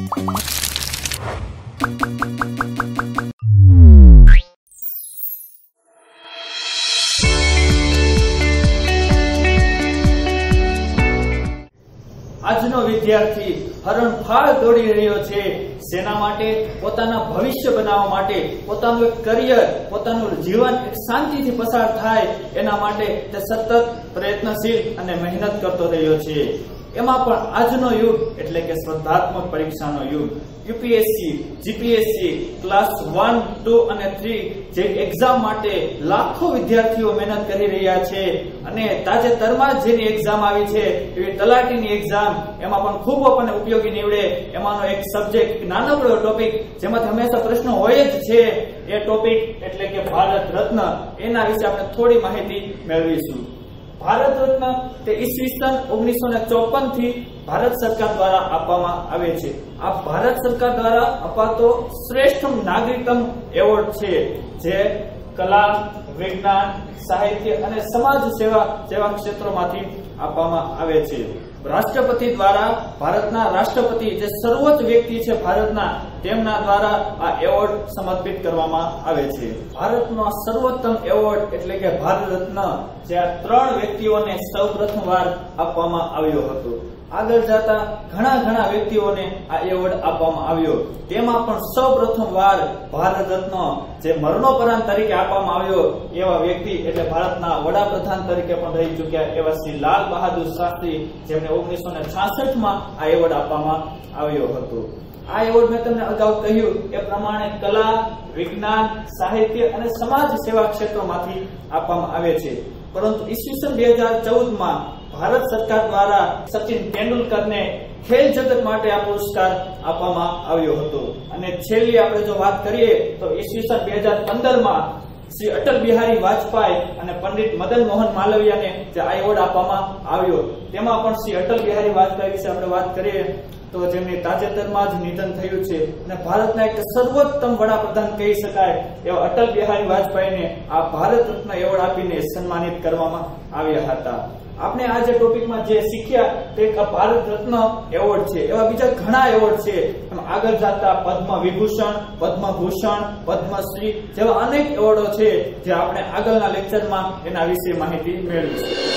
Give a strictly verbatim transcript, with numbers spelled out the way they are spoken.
આજનો વિદ્યાર્થી હરણફાળ દોડી રહ્યો છે સેના માટે, પોતાના ભવિષ્ય બનાવવા માટે, પોતાનું એક કરિયર, પોતાનું જીવન એક શાંતિથી પસાર થાય એના માટે તે સતત પ્રયત્નશીલ અને મહેનત કરતો રહ્યો છે। એમાં પણ આજનો યુગ એટલે કે સ્પર્ધાત્મક પરીક્ષાનો યુગ, UPSC, GPSC, class one, two અને થ્રી જે એક્ઝામ માટે લાખો વિદ્યાર્થીઓ મહેનત કરી રહ્યા છે અને તાજેતરમાં જેની એક્ઝામ આવી છે એવી તલાટીની એક્ઝામ, એમાં પણ ખૂબ આપણને ઉપયોગી નીવડે એમાંનો એક સબ્જેક્ટ, નાનકડો ટોપિક જેમાંથી હંમેશા પ્રશ્નો હોય જ છે, એ ટોપિક એટલે કે ભારત રત્ન, એના વિશે આપણે થોડી માહિતી મેળવીશું। ભારત રત્ન તે ઈસવીસન ઓગણીસો ને ચોપન થી ભારત સરકાર દ્વારા આપવામાં આવે છે। આ ભારત સરકાર દ્વારા અપાતો શ્રેષ્ઠ નાગરિકત્વ એવોર્ડ છે, જે કલા, વિજ્ઞાન, સાહિત્ય અને સમાજ સેવા જેવા ક્ષેત્રોમાંથી આપવામાં આવે છે। રાષ્ટ્રપતિ દ્વારા, ભારતના રાષ્ટ્રપતિ જે સર્વોચ્ચ વ્યક્તિ છે ભારતના, તેમના દ્વારા આ એવોર્ડ સમર્પિત કરવામાં આવે છે। ભારતનો સર્વોત્તમ એવોર્ડ એટલે કે ભારત રત્ન જે આ ત્રણ વ્યક્તિઓને સૌપ્રથમવાર આપવામાં આવ્યો હતો। આગળ જતા ઘણા ઘણા વ્યક્તિઓને આ એવોર્ડ આપવામાં આવ્યો, તેમાં પણ સૌપ્રથમવાર ભારત રત્ન જે મરણોપરાંત તરીકે આપવામાં આવ્યો એવા વ્યક્તિ એટલે ભારતના વડાપ્રધાન તરીકે પણ રહી ચૂક્યા એવા શ્રી લાલ બહાદુર શાસ્ત્રી, જેમને ઓગણીસો ને છાસઠ માં આ એવોર્ડ આપવામાં આવ્યો હતો। આ એવોર્ડ મેં તમને અગાઉ કહ્યું એ પ્રમાણે કલા, વિજ્ઞાન, સાહિત્ય અને સમાજ સેવા ક્ષેત્રોમાંથી આપવામાં આવે છે, પરંતુ ઈસવીસન બે હજાર ચૌદ માં ભારત સરકાર દ્વારા સચિન તેંડુલકરને ખેલ જગત માટે આ પુરસ્કાર આપવામાં આવ્યો હતો। અને છેલ્લી આપણે જો વાત કરીએ તો ઈસવીસન બે હજાર પંદર માં શ્રી અટલ બિહારી વાજપેયી અને પંડિત મદન મોહન માલવીયાને જે આ એવોર્ડ આપવામાં આવ્યો, તેમાં પણ શ્રી અટલ બિહારી વાજપેયી વિશે આપણે વાત કરીએ તો જેમની તાજેતરમાં જ નિધન થયું છે અને ભારતના એક સર્વોત્તમ વડાપ્રધાન કહી શકાય એવા અટલ બિહારી વાજપેયીને આ ભારત રત્ન એવોર્ડ આપીને સન્માનિત કરવામાં આવ્યા હતા। આપણે આ જે ટોપિકમાં જે શીખ્યા તે ભારત રત્ન એવોર્ડ છે, એવા બીજા ઘણા એવોર્ડ છે, આગળ જતા પદ્મ વિભૂષણ, પદ્મભૂષણ, પદ્મશ્રી જેવા અનેક એવોર્ડો છે જે આપણે આગળના લેક્ચરમાં એના વિશે માહિતી મેળવીશું।